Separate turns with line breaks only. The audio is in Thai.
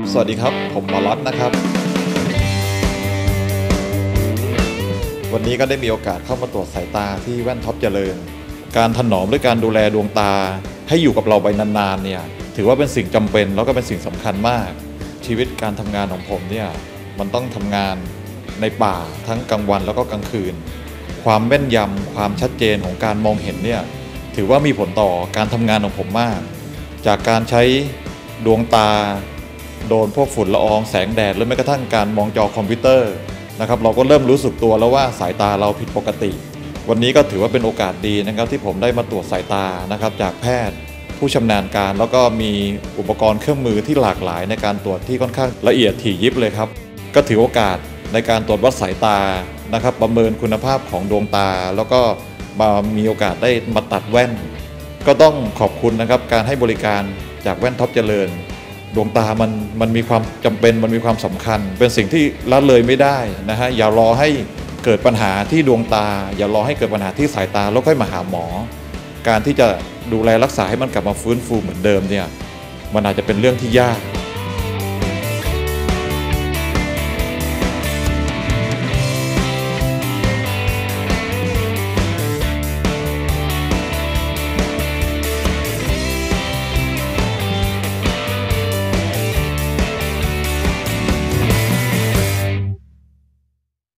สวัสดีครับผมหมอล็อตนะครับวันนี้ก็ได้มีโอกาสเข้ามาตรวจสายตาที่แว่นท็อปเจริญการถนอมหรือการดูแลดวงตาให้อยู่กับเราไปนานๆเนี่ยถือว่าเป็นสิ่งจำเป็นแล้วก็เป็นสิ่งสำคัญมากชีวิตการทำงานของผมเนี่ยมันต้องทำงานในป่าทั้งกลางวันแล้วก็กลางคืนความแม่นยำความชัดเจนของการมองเห็นเนี่ยถือว่ามีผลต่อการทำงานของผมมากจากการใช้ดวงตาโดนพวกฝุ่นละอองแสงแดดหรือแม้กระทั่งการมองจอคอมพิวเตอร์นะครับเราก็เริ่มรู้สึกตัวแล้วว่าสายตาเราผิดปกติวันนี้ก็ถือว่าเป็นโอกาสดีนะครับที่ผมได้มาตรวจสายตานะครับจากแพทย์ผู้ชำนาญการแล้วก็มีอุปกรณ์เครื่องมือที่หลากหลายในการตรวจที่ค่อนข้างละเอียดถี่ยิบเลยครับก็ถือโอกาสในการตรวจวัดสายตานะครับประเมินคุณภาพของดวงตาแล้วก็มามีโอกาสได้มาตัดแว่นก็ต้องขอบคุณนะครับการให้บริการจากแว่นท็อปเจริญดวงตามันมีความจำเป็นมันมีความสำคัญเป็นสิ่งที่ละเลยไม่ได้นะฮะอย่ารอให้เกิดปัญหาที่ดวงตาอย่ารอให้เกิดปัญหาที่สายตาแล้วค่อยมาหาหมอการที่จะดูแลรักษาให้มันกลับมาฟื้นฟูเหมือนเดิมเนี่ยมันอาจจะเป็นเรื่องที่ยาก